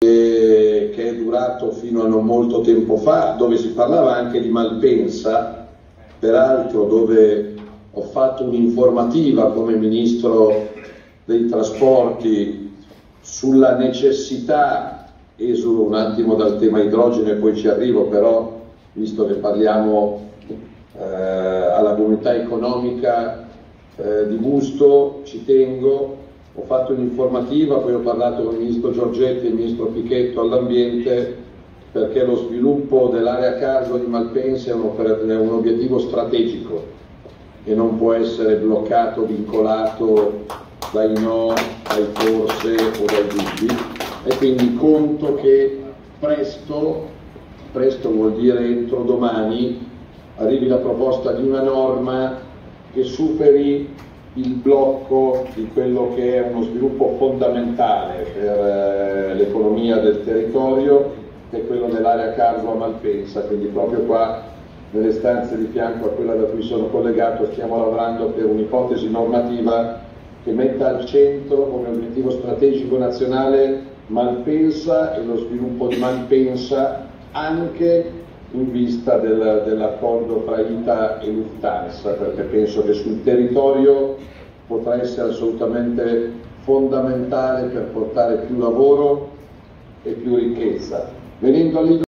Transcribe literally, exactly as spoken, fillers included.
che è durato fino a non molto tempo fa, dove si parlava anche di Malpensa, peraltro dove ho fatto un'informativa come Ministro dei Trasporti sulla necessità, esulo un attimo dal tema idrogeno e poi ci arrivo, però visto che parliamo eh, alla comunità economica eh, di Busto, ci tengo. Ho fatto un'informativa, poi ho parlato con il Ministro Giorgetti e il Ministro Pichetto all'ambiente, perché lo sviluppo dell'area Cargo di Malpensa è un, è un obiettivo strategico e non può essere bloccato, vincolato dai no, dai forse o dai dubbi, e quindi conto che presto, presto vuol dire entro domani, arrivi la proposta di una norma che superi il blocco di quello che è uno sviluppo fondamentale per eh, l'economia del territorio, che è quello dell'area Cargo a Malpensa. Quindi proprio qua nelle stanze di fianco a quella da cui sono collegato stiamo lavorando per un'ipotesi normativa che metta al centro come obiettivo strategico nazionale Malpensa e lo sviluppo di Malpensa, anche in vista del, dell'accordo fra I T A e Lufthansa, perché penso che sul territorio potrà essere assolutamente fondamentale per portare più lavoro e più ricchezza. Venendo